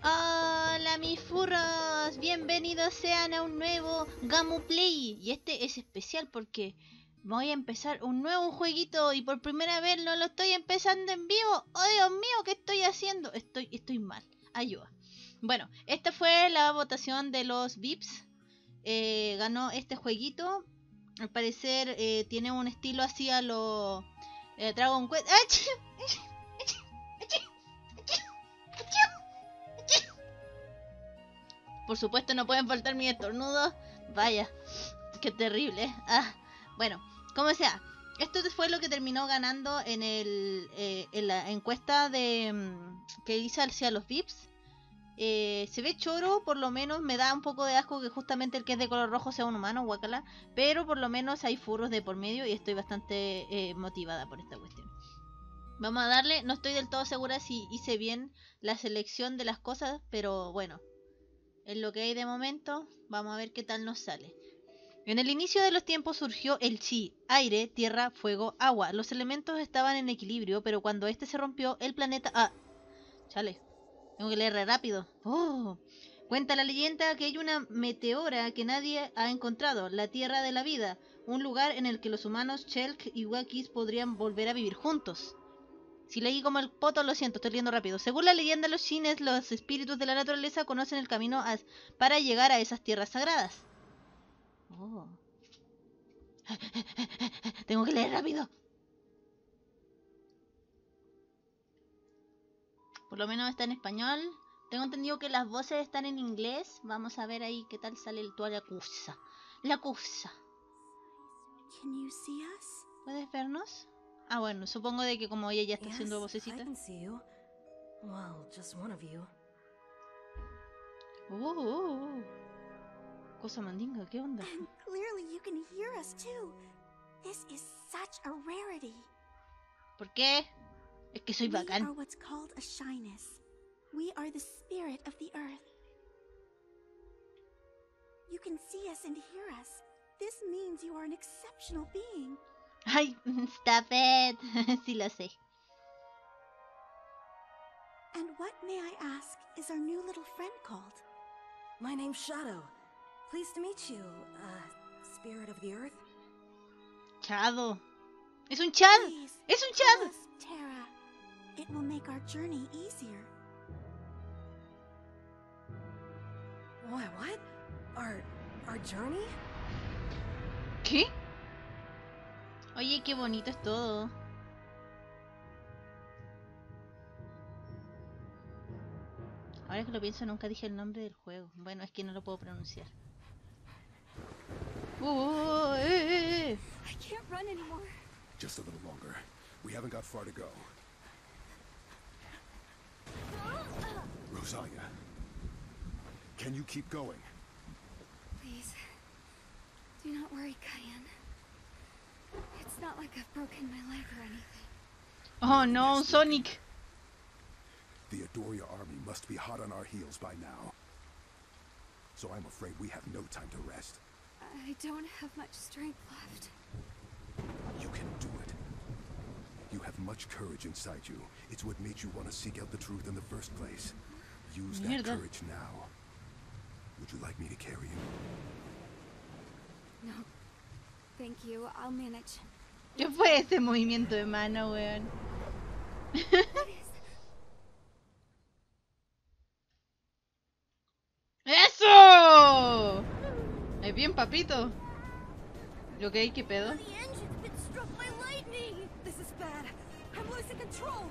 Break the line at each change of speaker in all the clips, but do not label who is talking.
Hola mis furros, bienvenidos sean a un nuevo Gameplay. Y este es especial porque voy a empezar un nuevo jueguito y por primera vez no lo estoy empezando en vivo. ¡Oh Dios mío! ¿Qué estoy haciendo? Estoy mal, ayuda. Bueno, esta fue la votación de los VIPs. Ganó este jueguito. Al parecer tiene un estilo así a lo Dragon Quest. Por supuesto no pueden faltar mis estornudos. Vaya, qué terrible. Bueno, como sea, esto fue lo que terminó ganando en la encuesta que hice hacia los VIPs. Se ve choro, por lo menos me da un poco de asco que justamente el que es de color rojo sea un humano, guacala. Pero por lo menos hay furros de por medio y estoy bastante motivada por esta cuestión. Vamos a darle, no estoy del todo segura si hice bien la selección de las cosas, pero bueno. En lo que hay de momento, vamos a ver qué tal nos sale. En el inicio de los tiempos surgió el chi, aire, tierra, fuego, agua. Los elementos estaban en equilibrio, pero cuando este se rompió, el planeta... Chale, tengo que leer rápido. Cuenta la leyenda que hay una meteora que nadie ha encontrado, la Tierra de la Vida, un lugar en el que los humanos Shelk y Wakis podrían volver a vivir juntos. Si leí como el poto, lo siento, estoy leyendo rápido. Según la leyenda, los shines, los espíritus de la naturaleza, conocen el camino para llegar a esas tierras sagradas. Tengo que leer rápido. Por lo menos está en español. Tengo entendido que las voces están en inglés. Vamos a ver ahí qué tal sale el La Cusa. La Cusa. ¿Puedes vernos? Bueno, supongo de que como ella ya está haciendo vocecita. Cosa mandinga, ¿qué onda?
And clearly you can hear us too. This is such a rarity.
¿Por qué? Es que soy bacán.
We are what's called a shyness. We are the spirit of the earth. You can see us and hear us. This means you are an exceptional being.
Ay, stop it. Sí lo sé.
And what, may I ask, is our new little friend called?
My name's Shadow. Pleased to meet you, spirit of the earth.
Chado. Es un Chad.
Please,
Es un
tell
Chad.
us, Terra. It will make our journey easier.
What? Our journey?
¿Qué? Oye, qué bonito es todo. Ahora que lo pienso, nunca dije el nombre del juego. Bueno, es que no lo puedo pronunciar.
I can't run anymore.
Just a little longer. We haven't got far to go. Rosalia, can you keep going?
Please, do not worry, Cayenne. It's not like I've broken my leg or anything.
Oh no, Sonic.
The Adoria army must be hot on our heels by now. So I'm afraid we have no time to rest.
I don't have much strength left.
You can do it. You have much courage inside you. It's what made you want to seek out the truth in the first place. Use that courage now. Would you like me to carry you?
No, thank you. I'll manage.
¿Qué fue ese movimiento de mano, weón? ¡Eso! ¿Es bien, papito? ¿Lo que hay? ¿Qué pedo?
The engine's been struck by lightning.
This is bad. I'm losing control.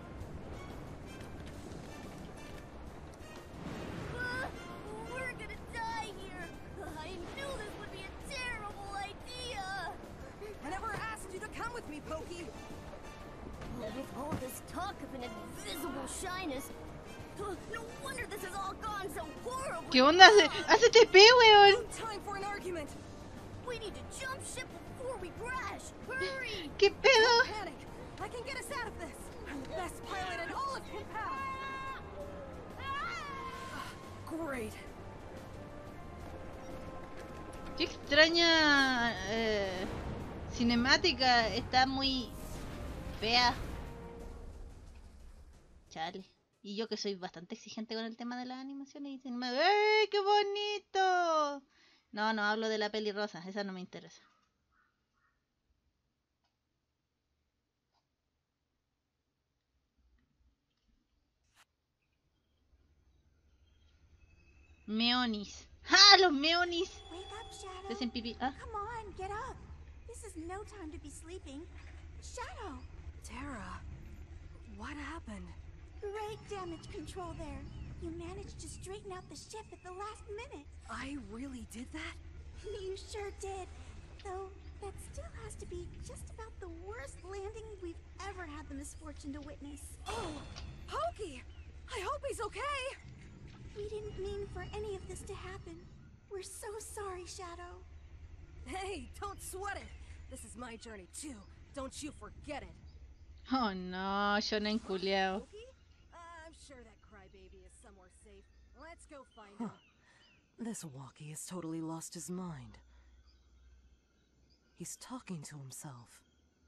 We're gonna die here. I knew this would be a terrible idea.
I never asked you to come with me, Pokey.
With all this talk of an invisible shyness, no wonder this has all gone so horribly.
¿Qué onda? ¡Hace TP, weón!
No time for an argument.
We need to jump ship before we crash. Hurry!
¿Qué pedo?
Panic. I can get us out of this. I'm the best pilot in all of Compal. Great.
Qué extraña cinemática. Está muy fea. Chale. Y yo que soy bastante exigente con el tema de las animaciones y dicen, ¡ey, qué bonito! No, no hablo de la peli rosa, esa no me interesa. Meonis. ¡Ah, los meonis!
Wake up, Shadow.
Se hacen pipí. Ah.
Come on, get up. This is no time to be sleeping. Shadow!
Terra, what happened?
Great damage control there. You managed to straighten out the ship at the last minute.
I really did that?
You sure did. Though, that still has to be just about the worst landing we've ever had the misfortune to witness.
Oh, Pokey! I hope he's okay!
We didn't mean for any of this to happen. We're so sorry, Shadow.
Hey, don't sweat it. This is my journey too. Don't you forget it.
Oh no, Shonen culiao.
Pokey? I'm sure that crybaby is somewhere safe. Let's go find him.
This walkie has totally lost his mind. He's talking to himself.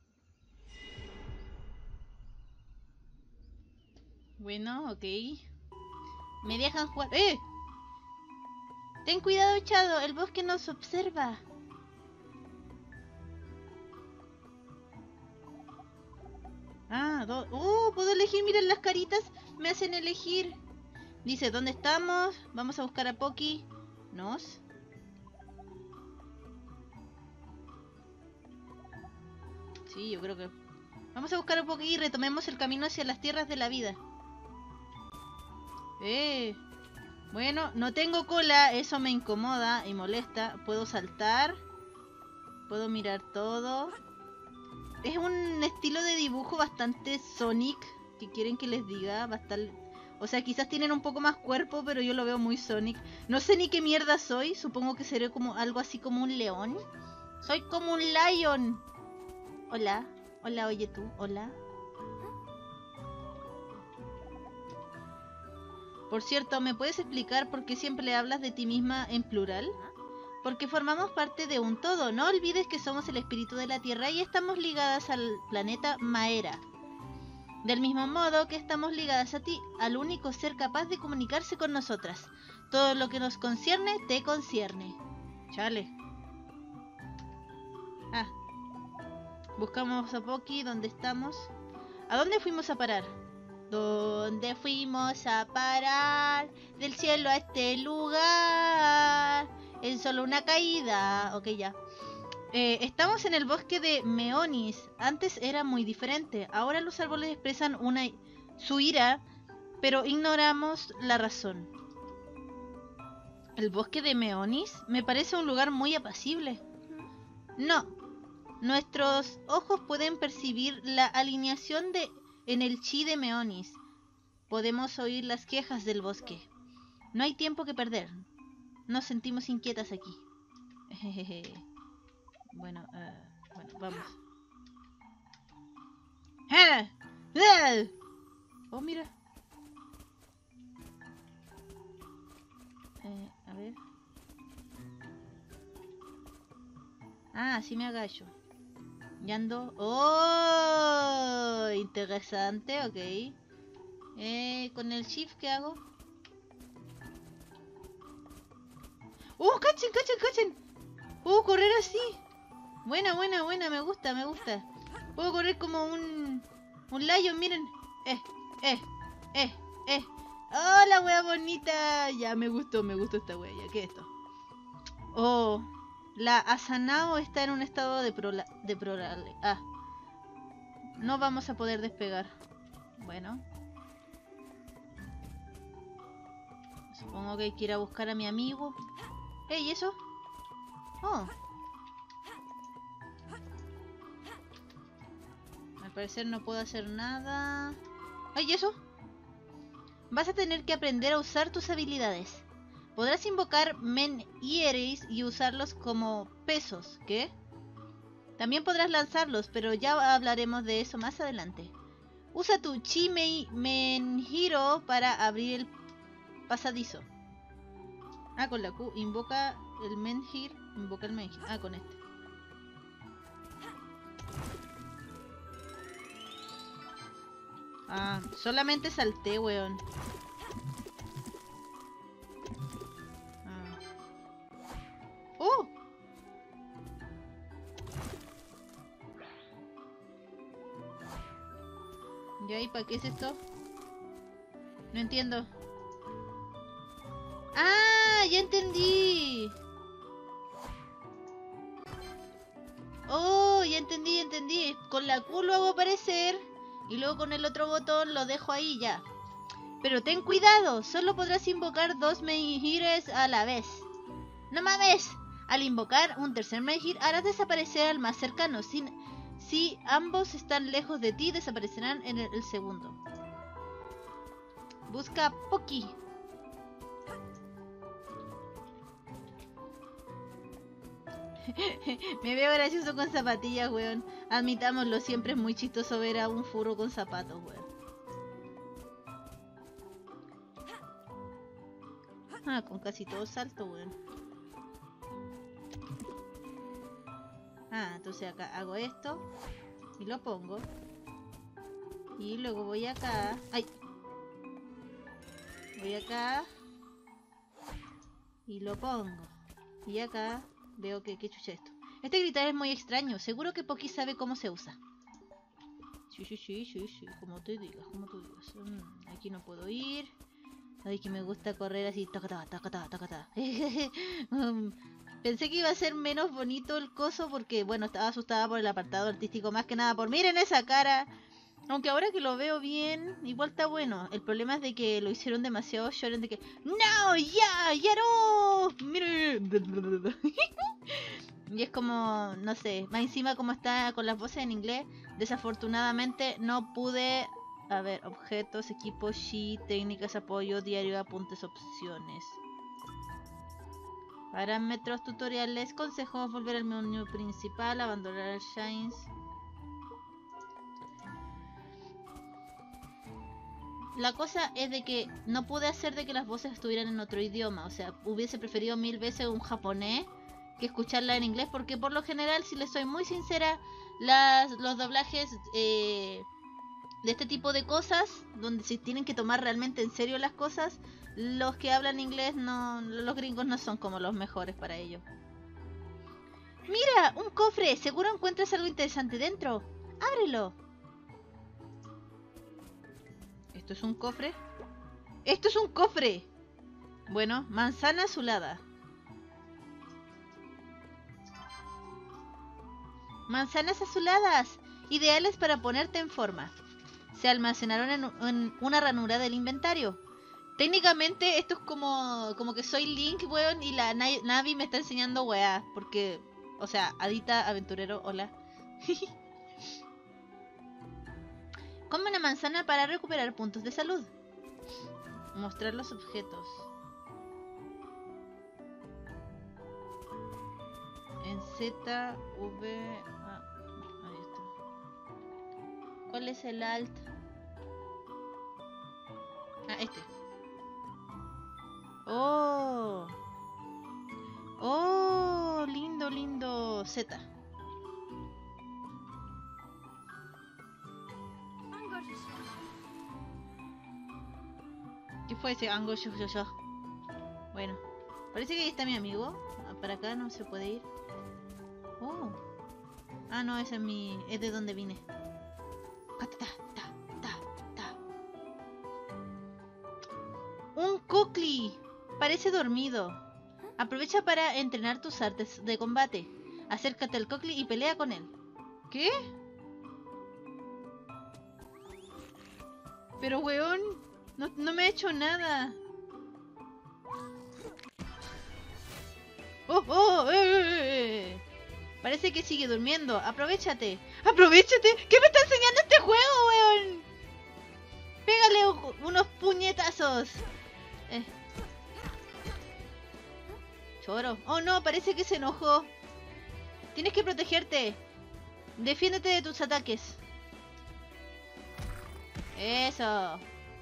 Bueno, ok. Me dejan jugar. ¡Eh! Ten cuidado, Shadow, el bosque nos observa. Ah, puedo elegir, miren las caritas, me hacen elegir. Dice, ¿dónde estamos? Vamos a buscar a Poki. ¿Nos? Sí, yo creo que... Vamos a buscar a Poki y retomemos el camino hacia las tierras de la vida. Bueno, no tengo cola, eso me incomoda y molesta. Puedo saltar. Puedo mirar todo. Es un estilo de dibujo bastante Sonic, que quieren que les diga, o sea, quizás tienen un poco más cuerpo, pero yo lo veo muy Sonic. No sé ni qué mierda soy, supongo que seré como algo así como un león. Soy como un lion. Hola, hola, oye tú, hola. Por cierto, ¿me puedes explicar por qué siempre hablas de ti misma en plural? Porque formamos parte de un todo. No olvides que somos el espíritu de la Tierra y estamos ligadas al planeta Maera. Del mismo modo que estamos ligadas a ti, al único ser capaz de comunicarse con nosotras. Todo lo que nos concierne, te concierne. Chale. Ah. Buscamos a Poki, ¿dónde estamos? ¿A dónde fuimos a parar? ¿Dónde fuimos a parar? Del cielo a este lugar. En solo una caída. Ok, ya. Estamos en el bosque de Meonis. Antes era muy diferente. Ahora los árboles expresan su ira, pero ignoramos la razón. ¿El bosque de Meonis? Me parece un lugar muy apacible. No. Nuestros ojos pueden percibir la alineación en el chi de Meonis. Podemos oír las quejas del bosque. No hay tiempo que perder. Nos sentimos inquietas aquí. Bueno, vamos. Oh, mira. A ver. Ah, así me agacho. Ya ando. ¡Oh! Interesante, ok. Con el shift, ¿qué hago? ¡Cachen, cachen, cachen! ¡Puedo correr así! Buena, buena, buena, me gusta, me gusta. Puedo correr como un lion, miren. ¡Oh, la wea bonita! Ya, me gustó esta wea. Ya, ¿qué es esto? Oh, la Asanao está en un estado deplorable. Ah. No vamos a poder despegar. Bueno. Supongo que hay que ir a buscar a mi amigo. ¿Y eso? Oh. Al parecer no puedo hacer nada. ¿Y eso? Vas a tener que aprender a usar tus habilidades. Podrás invocar menhieres y usarlos como pesos. ¿Qué? También podrás lanzarlos, pero ya hablaremos de eso más adelante. Usa tu Chi Menhiro para abrir el pasadizo. Ah, con la Q. Invoca el Menhir. Invoca el Menhir. Ah, con este. Ah, solamente salté, weón. Ah. ¡Oh! ¿Ya? ¿Y para qué es esto? No entiendo. ¡Ah! ¡Ya entendí! ¡Oh! Ya entendí, ya entendí. Con la Q lo hago aparecer y luego con el otro botón lo dejo ahí ya. Pero ten cuidado, solo podrás invocar 2 menhires a la vez. ¡No mames! Al invocar un tercer menhir harás desaparecer al más cercano. Si ambos están lejos de ti, desaparecerán en el segundo. Busca Poki. Me veo gracioso con zapatillas, weón. Admitámoslo, siempre es muy chistoso ver a un furro con zapatos, weón. Ah, con casi todo salto, weón. Ah, entonces acá hago esto y lo pongo. Y luego voy acá. ¡Ay! Voy acá y lo pongo. Y acá veo que qué chucha esto. Este gritar es muy extraño. Seguro que Poki sabe cómo se usa. Sí. Como tú digas, como tú digas. Aquí no puedo ir. Ay, que me gusta correr así. Tacata. Pensé que iba a ser menos bonito el coso porque, bueno, estaba asustada por el apartado artístico. Más que nada por, miren esa cara. Aunque ahora que lo veo bien, igual está bueno. El problema es de que lo hicieron demasiado shonen de que ¡no! ¡Ya no! ¡Miren! Y es como, no sé, más encima como está con las voces en inglés, desafortunadamente no pude... A ver, objetos, equipos, sheet, técnicas, apoyo, diario, apuntes, opciones. Parámetros, tutoriales, consejos, volver al menú principal, abandonar el Shines. La cosa es de que no pude hacer de que las voces estuvieran en otro idioma. O sea, hubiese preferido 1000 veces un japonés que escucharla en inglés. Porque por lo general, si les soy muy sincera, los doblajes de este tipo de cosas, donde se tienen que tomar realmente en serio las cosas, los que hablan inglés, no, los gringos no son como los mejores para ello. ¡Mira! ¡Un cofre! Seguro encuentras algo interesante dentro. ¡Ábrelo! ¿Esto es un cofre? ¡Esto es un cofre! Bueno, manzana azulada. Manzanas azuladas, ideales para ponerte en forma. Se almacenaron en una ranura del inventario. Técnicamente esto es como que soy Link, weón, y la Navi me está enseñando weá. Porque, o sea, Adita, aventurero, hola. Come una manzana para recuperar puntos de salud. Mostrar los objetos. En Z, V... ahí está. ¿Cuál es el alt? Ah, este. ¡Oh! ¡Oh! Lindo, lindo. Z. ¿Qué fue ese Ango yo? Bueno, parece que ahí está mi amigo. Para acá no se puede ir. Oh. Ah, no, ese es mi... es de donde vine. Un Kukli. Parece dormido. Aprovecha para entrenar tus artes de combate. Acércate al Kukli y pelea con él. ¿Qué? Pero weón, no me ha hecho nada. ¡Oh! Parece que sigue durmiendo. ¡Aprovechate! ¡Aprovechate! ¿Qué me está enseñando este juego, weón? Pégale unos puñetazos. Choro. Oh no, parece que se enojó. Tienes que protegerte. Defiéndete de tus ataques. Eso.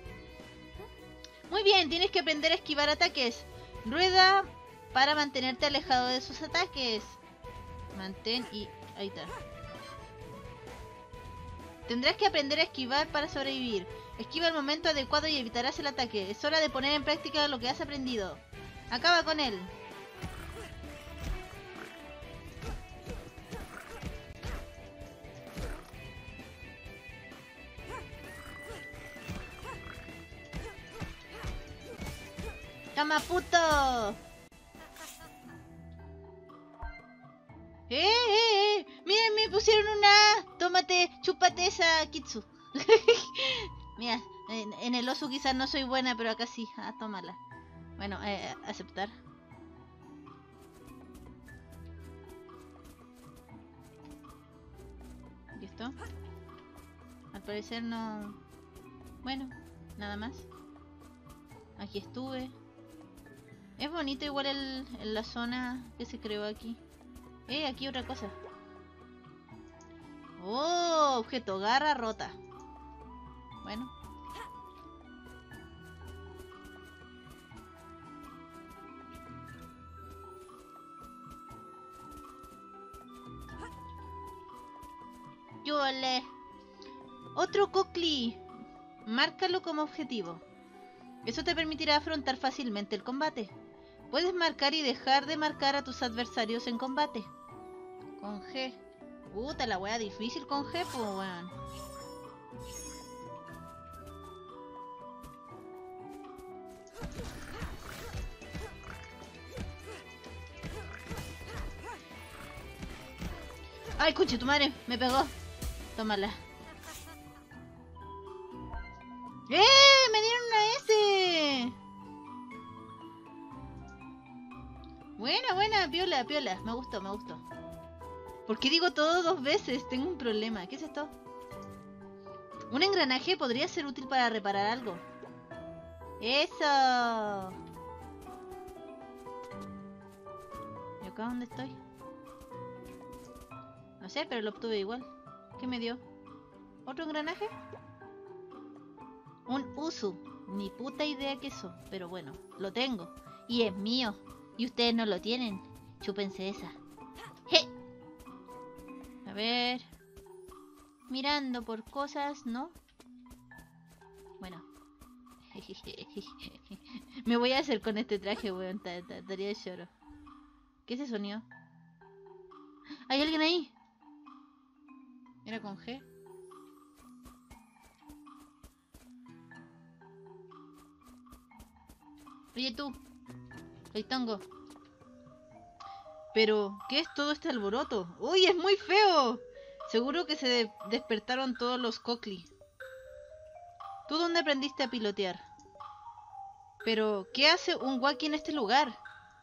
Muy bien, tienes que aprender a esquivar ataques. Rueda para mantenerte alejado de sus ataques. Mantén y... ahí está. Tendrás que aprender a esquivar para sobrevivir. Esquiva el momento adecuado y evitarás el ataque. Es hora de poner en práctica lo que has aprendido. Acaba con él. ¡Toma, puto! Miren, me pusieron una... Tómate, chúpate esa, Kitsu. Mira, en el oso quizás no soy buena, pero acá sí. Ah, tómala. Bueno, aceptar. ¿Listo? Al parecer no... Bueno, nada más. Aquí estuve. Es bonito igual la zona que se creó aquí. Aquí otra cosa. Oh, objeto, garra rota. Bueno. ¡Yole! Otro Cocli. Márcalo como objetivo. Eso te permitirá afrontar fácilmente el combate. Puedes marcar y dejar de marcar a tus adversarios en combate. Con G. Puta, la wea difícil con G, pues weón. Ay, conche tu madre, me pegó. Tómala. ¡Me dieron una S! Buena, piola, piola. Me gustó. ¿Por qué digo todo dos veces? Tengo un problema. ¿Qué es esto? Un engranaje podría ser útil para reparar algo. ¡Eso! ¿Y acá dónde estoy? No sé, pero lo obtuve igual. ¿Qué me dio? ¿Otro engranaje? Un Usu. Ni puta idea que eso. Pero bueno, lo tengo. Y es mío. Y ustedes no lo tienen. Chúpense esa. ¡Je! A ver. Mirando por cosas, ¿no? Bueno. Me voy a hacer con este traje, weón. Estaría de lloro. ¿Qué es ese sonido? ¿Hay alguien ahí? ¿Era con G? Oye tú, Leitongo. Pero, ¿qué es todo este alboroto? ¡Uy, es muy feo! Seguro que se despertaron todos los Cocli. ¿Tú dónde aprendiste a pilotear? Pero, ¿qué hace un Waki en este lugar?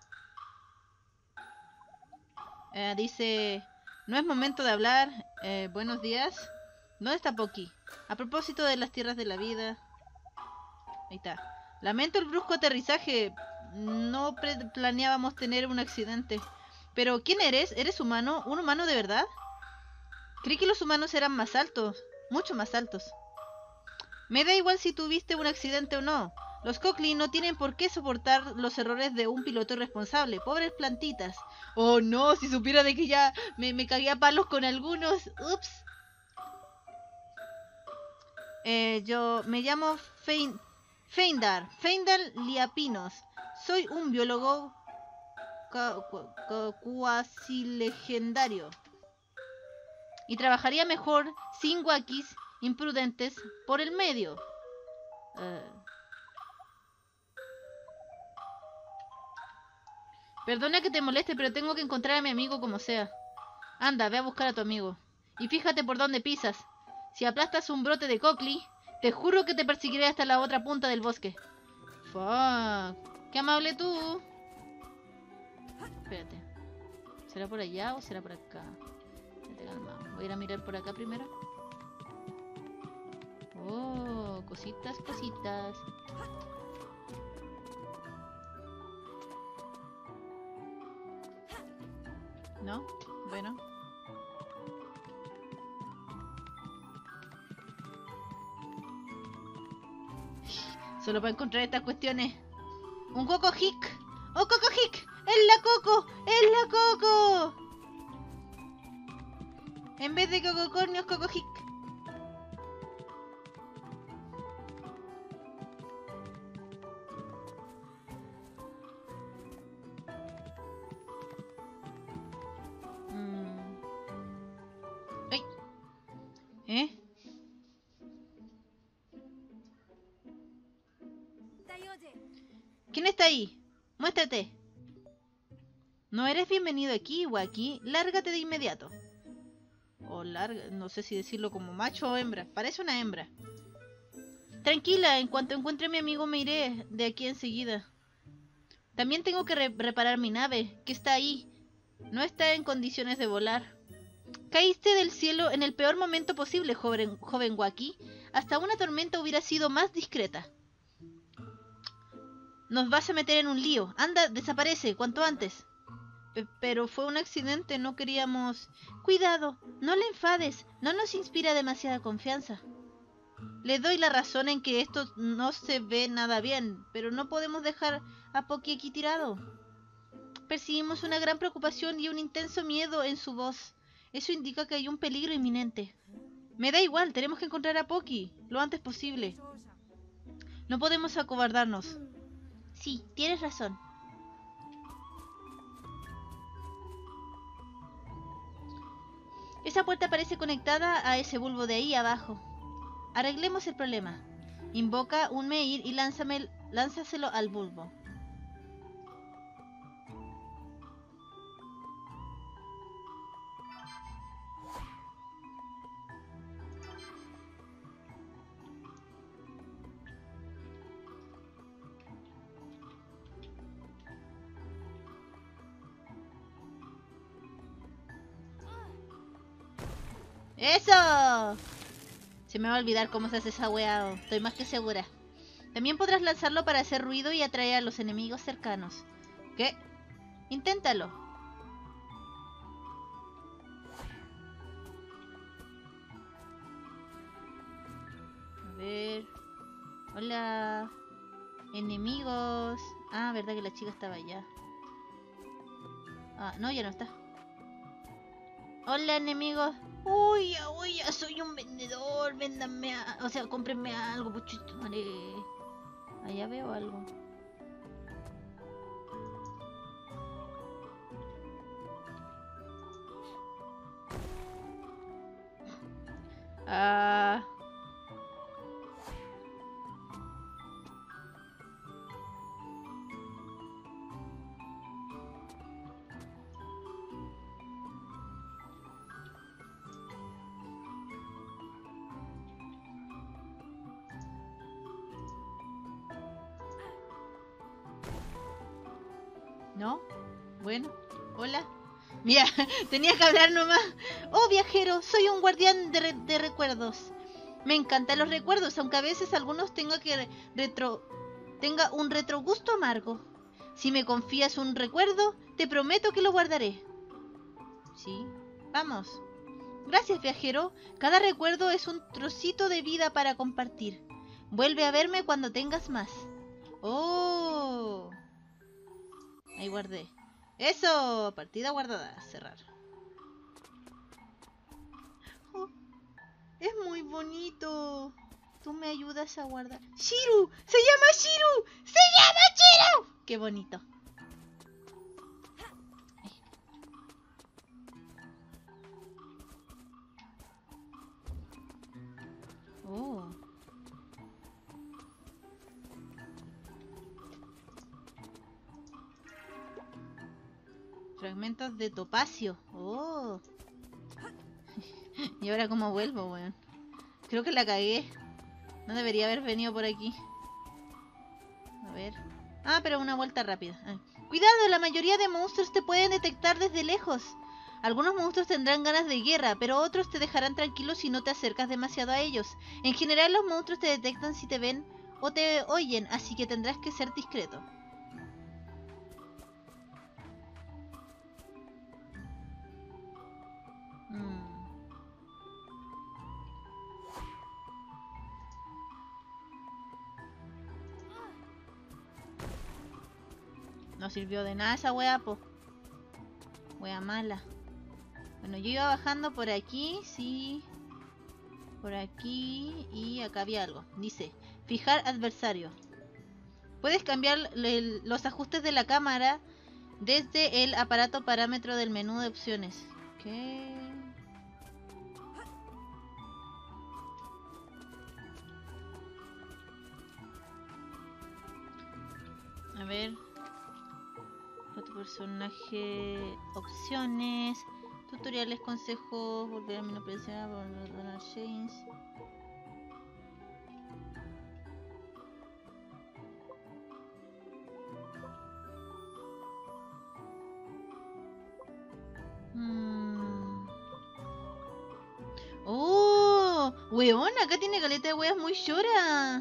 Dice... No es momento de hablar. Buenos días. ¿Dónde está Poki? A propósito de las tierras de la vida. Ahí está. Lamento el brusco aterrizaje. No planeábamos tener un accidente. Pero, ¿quién eres? ¿Eres humano? ¿Un humano de verdad? Creí que los humanos eran más altos. Mucho más altos. Me da igual si tuviste un accidente o no. Los Cocli no tienen por qué soportar los errores de un piloto irresponsable. Pobres plantitas. Oh no, si supiera de que ya me cagué a palos con algunos. Ups. Yo me llamo Feindar Liapinos. Soy un biólogo cuasi legendario. Y trabajaría mejor sin Wakis imprudentes por el medio. Perdona que te moleste, pero tengo que encontrar a mi amigo como sea. Anda, ve a buscar a tu amigo. Y fíjate por dónde pisas. Si aplastas un brote de Cocli, te juro que te perseguiré hasta la otra punta del bosque. Fuck. Qué amable tú. Espérate. ¿Será por allá o será por acá? Voy a ir a mirar por acá primero. Oh, cositas. ¿No? Bueno. Solo para encontrar estas cuestiones. ¡Un Coco Hick! ¡Oh, Coco Hick! ¡Es la Coco! ¡Es la Coco! En vez de Coco Cornio, Coco Hick. ¿Eh? ¿Quién está ahí? Muéstrate. No eres bienvenido aquí, Waki. Lárgate de inmediato. O larga, no sé si decirlo como macho o hembra. Parece una hembra. Tranquila, en cuanto encuentre a mi amigo me iré de aquí enseguida. También tengo que reparar mi nave, que está ahí. No está en condiciones de volar. Caíste del cielo en el peor momento posible, joven Waki. Hasta una tormenta hubiera sido más discreta. Nos vas a meter en un lío. Anda, desaparece, cuanto antes. Pero fue un accidente, no queríamos... Cuidado, no le enfades. No nos inspira demasiada confianza. Le doy la razón en que esto no se ve nada bien, pero no podemos dejar a Poki aquí tirado. Percibimos una gran preocupación y un intenso miedo en su voz. Eso indica que hay un peligro inminente. Me da igual, tenemos que encontrar a Poki lo antes posible. No podemos acobardarnos. Sí, tienes razón. Esa puerta parece conectada a ese bulbo de ahí abajo. Arreglemos el problema. Invoca un Meir y lánzaselo al bulbo. ¡Eso! Se me va a olvidar cómo se hace esa weá, estoy más que segura. También podrás lanzarlo para hacer ruido y atraer a los enemigos cercanos. ¿Qué? Inténtalo. A ver... Hola... Enemigos... Ah, verdad que la chica estaba allá. Ah, no, ya no está. Hola, enemigos. Uy, ya soy un vendedor. Véndanme, o sea, cómprenme algo, puchito, madre. Allá veo algo. Ah... ¿No? Bueno, hola. Mira, tenía que hablar nomás. Oh, viajero, soy un guardián de recuerdos. Me encantan los recuerdos, aunque a veces algunos tenga un retrogusto amargo. Si me confías un recuerdo, te prometo que lo guardaré. Sí, vamos. Gracias, viajero. Cada recuerdo es un trocito de vida para compartir. Vuelve a verme cuando tengas más. Oh... Ahí guardé. ¡Eso! Partida guardada. Cerrar. Oh, es muy bonito. Tú me ayudas a guardar. ¡Shiru! ¡Se llama Shiru! ¡Se llama Shiru! ¡Qué bonito! Oh. Fragmentos de topacio. Oh. ¿Y ahora cómo vuelvo, weón? Creo que la cagué. No debería haber venido por aquí. A ver. Ah, pero una vuelta rápida. Ah. Cuidado, la mayoría de monstruos te pueden detectar desde lejos. Algunos monstruos tendrán ganas de guerra, pero otros te dejarán tranquilo si no te acercas demasiado a ellos. En general, los monstruos te detectan si te ven o te oyen, así que tendrás que ser discreto. No sirvió de nada esa wea, po. Wea mala. Bueno, yo iba bajando por aquí, sí. Por aquí. Y acá había algo. Dice, fijar adversario. Puedes cambiar los ajustes de la cámara desde el aparato parámetro del menú de opciones. ¿Qué? A ver. Foto personaje. Opciones. Tutoriales, consejos. Volver a mi presencia. Volver a James. ¡Oh! ¡Weón! Acá tiene caleta de weas muy llora.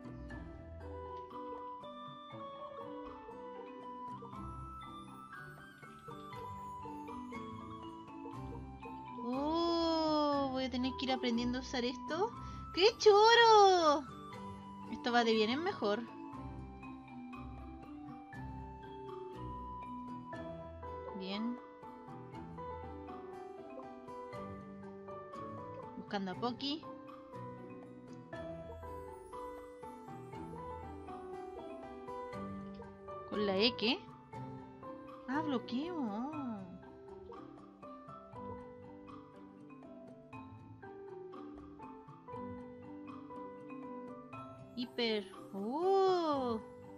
¡Oh! Voy a tener que ir aprendiendo a usar esto. ¡Qué choro! Esto va de bien en mejor. Bien. Buscando a Poki. Con la E, ¿qué? Ah, bloqueo. Hiper. ¡Oh!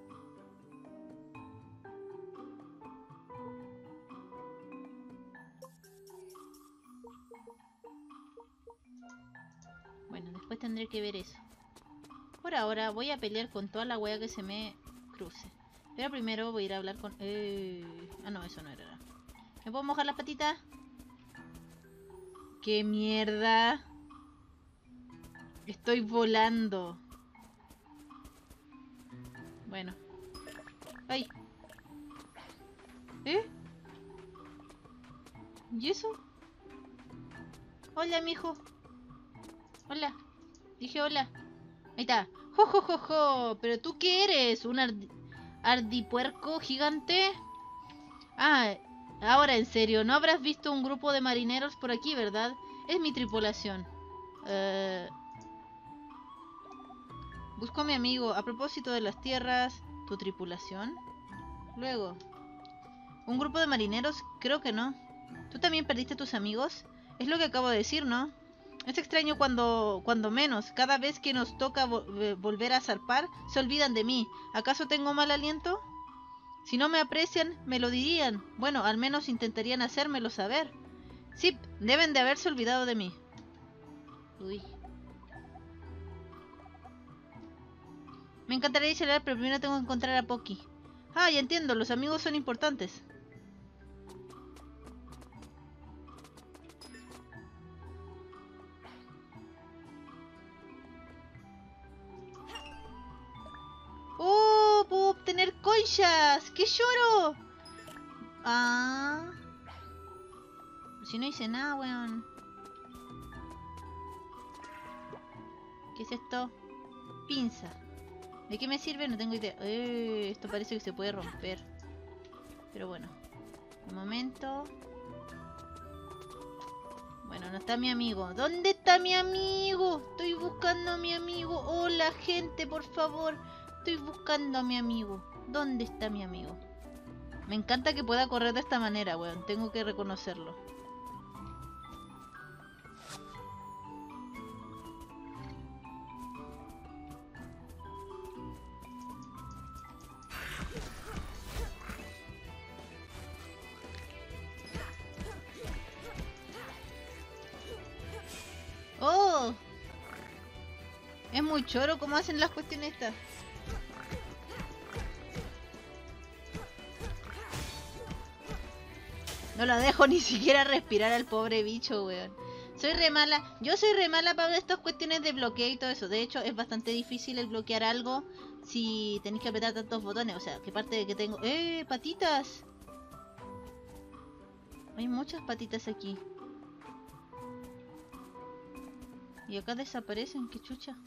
Bueno, después tendré que ver eso. Por ahora voy a pelear con toda la wea que se me cruce. Pero primero voy a ir a hablar con... Ah, no, eso no era. ¿Me puedo mojar las patitas? ¡Qué mierda! Estoy volando. Bueno. ¡Ay! ¿Eh? ¿Y eso? Hola, mijo. Hola. Dije hola. Ahí está. ¡Jo, jo, jo, jo! ¿Pero tú qué eres? ¿Un ardipuerco gigante? Ah, ahora en serio. ¿No habrás visto un grupo de marineros por aquí, verdad? Es mi tripulación. Busco a mi amigo. A propósito de las tierras... ¿Tu tripulación? Luego... ¿Un grupo de marineros? Creo que no. ¿Tú también perdiste a tus amigos? Es lo que acabo de decir, ¿no? Es extraño cuando menos. Cada vez que nos toca volver a zarpar, se olvidan de mí. ¿Acaso tengo mal aliento? Si no me aprecian, me lo dirían. Bueno, al menos intentarían hacérmelo saber. Sí, deben de haberse olvidado de mí. Uy. Me encantaría charlar, pero primero tengo que encontrar a Poki. Ah, ya entiendo, los amigos son importantes. ¡Oh! ¡Puedo obtener conchas! ¡Qué lloro! Ah. Si no hice nada, weón. ¿Qué es esto? Pinza. ¿De qué me sirve? No tengo idea. Esto parece que se puede romper. Pero bueno. Un momento. Bueno, no está mi amigo. ¿Dónde está mi amigo? Estoy buscando a mi amigo. Hola, gente, por favor. Estoy buscando a mi amigo. ¿Dónde está mi amigo? Me encanta que pueda correr de esta manera, weón. Tengo que reconocerlo. ¡Oh! Es muy choro cómo hacen las cuestiones estas. No lo dejo ni siquiera respirar al pobre bicho, weón. Soy re mala. Yo soy re mala para estas cuestiones de bloqueo y todo eso. De hecho, es bastante difícil el bloquear algo si tenéis que apretar tantos botones. O sea, que parte de que tengo... ¡Patitas! Hay muchas patitas aquí. Y acá desaparecen. ¡Qué chucha!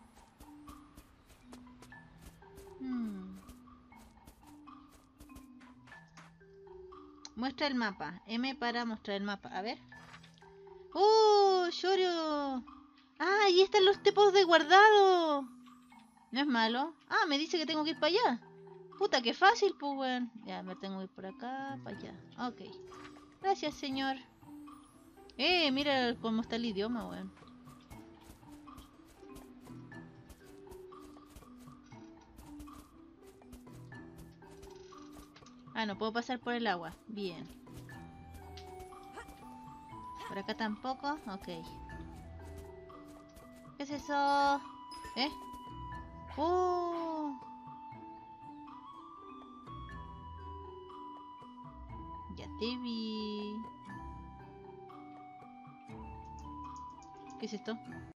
Muestra el mapa. M para mostrar el mapa. A ver. ¡Oh! ¡Lloro! ¡Ah! ¡Ahí están los tipos de guardado! No es malo. Ah, me dice que tengo que ir para allá. Puta, qué fácil, pues, weón. Ya, me tengo que ir por acá, para allá. Ok. Gracias, señor. Mira cómo está el idioma, weón. Ah, no puedo pasar por el agua. Bien. Por acá tampoco. Ok. ¿Qué es eso? ¿Eh? ¡Oh! Ya te vi. ¿Qué es esto?